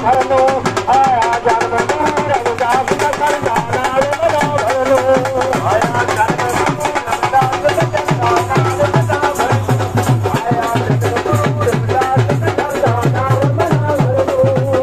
भरनो आया जन्म में रविदास नगर नाल बड़ा भरनो आया जन्म में रविदास नगर नाल बड़ा भरनो आया जन्म में रविदास नगर नाल बड़ा भरनो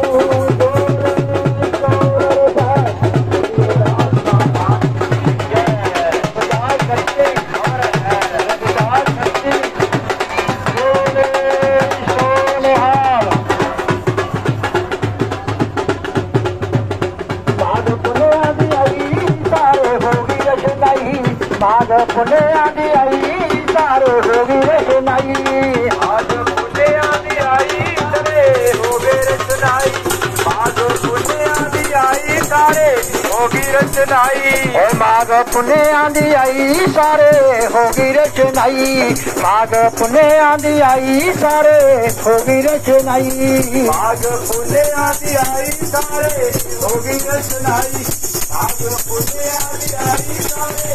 माघ पुने आदि आई सारे होगी रचनाई आज पुने आदि आई सारे होगी रचनाई माघ पुने आदि आई सारे होगी रचनाई माघ पुने आदि आई सारे होगी रचनाई माघ पुने आदि आई सारे होगी रचनाई माघ पुने आदि आई सारे होगी रचनाई माघ पुने आदि आई सारे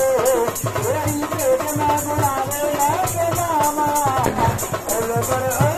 But